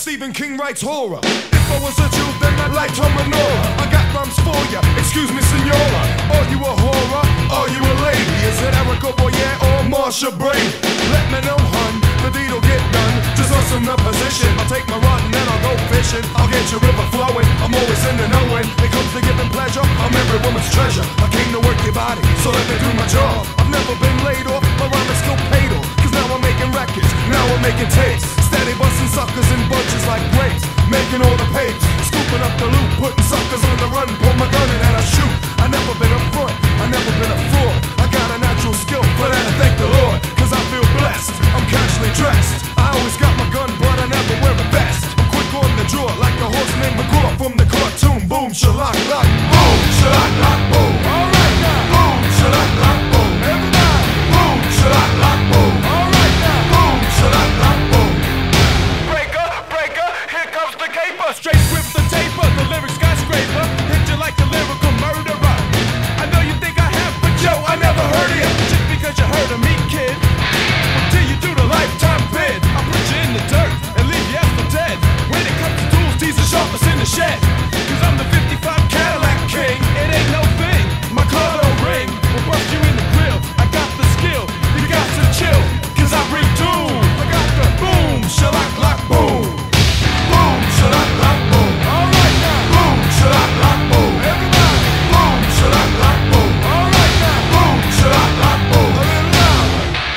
Stephen King writes horror. If I was a Jew, then I'd light a menorah. I got rhymes for ya, excuse me, senora. Are you a horror? Are you a lady? Is it Erica Boyare or Marcia, Brady? Let me know, hun, the deed'll get done. Just assume the position. I'll take my rod and then I'll go fishing. I'll get your river flowing. I'm always in the know when it comes to giving pleasure. I'm every woman's treasure. I came to work your body, so let me do my job. I've never been laid off, my rhyme is still paid off. Cause now I'm making records, now I'm making tapes. Steady busting suckers in bunches like grapes. Making all the papes, scooping up the loot, putting suckers on the run. Pull my gun and then I shoot. I never been up front, I never been a fraud. I got a natural skill, for that I thank the Lord. Cause I feel blessed, I'm casually dressed. I always got my gun, but I never wear a vest. I'm quick on the draw, like the horse named McGraw from the cartoon. Boom, shalak, lock, boom, shalak, lock, boom. Alright now, boom, shalak, lock, boom. Everybody, boom, shalak, lock, boom. Alright now, boom, shalak, lock, boom. Breaker, breaker, here comes the caper. Straight with the taper, the lyric skyscraper. Hit you like a lyrical murderer. I know you think I have, but yo, I never heard of you. Just because you heard of me, kid. Until you do the lifetime bid, I'll put you in the dirt and leave you after dead. When it comes to tools, these are sharpest in the shed. Cause I'm the 55 Cadillac king, it ain't no thing. My car don't ring, we'll bust you in the grill. I got the skill, you got to chill. Cause I bring doom, I got the boom, shalak, lock, boom. Boom, shalak, lock, boom. Alright now, boom, shalak, lock, boom. Everybody, boom, shalak, lock, boom. Alright now, boom, shalak, lock, boom. A little louder.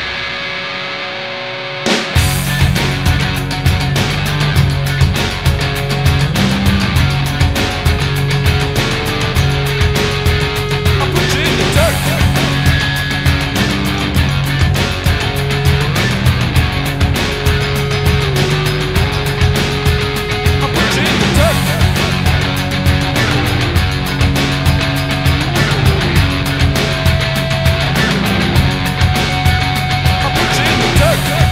I put you in the dirt. I put you in the dirt. I put you in the dirt.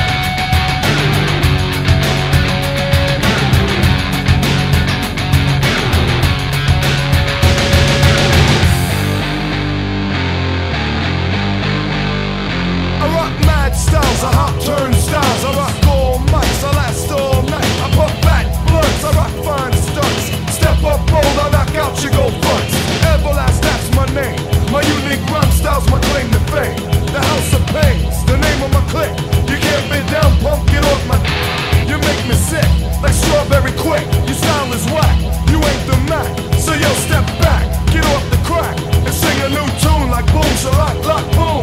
I rock mad styles, I hop turnstiles, I rock all mics, I last all night. I put fat blunts, I rock fine stunts. Step up bold, I knock out your gold fronts. Everlast, that's my name. My unique rhyme style's my claim to fame. The house of pains, the name of my clique. You can't be down, punk, get off my. You make me sick, like strawberry quick. Your style is whack, you ain't the Mac. So yo, step back, get off the crack, and sing a new tune like boom, shalak, lock, boom.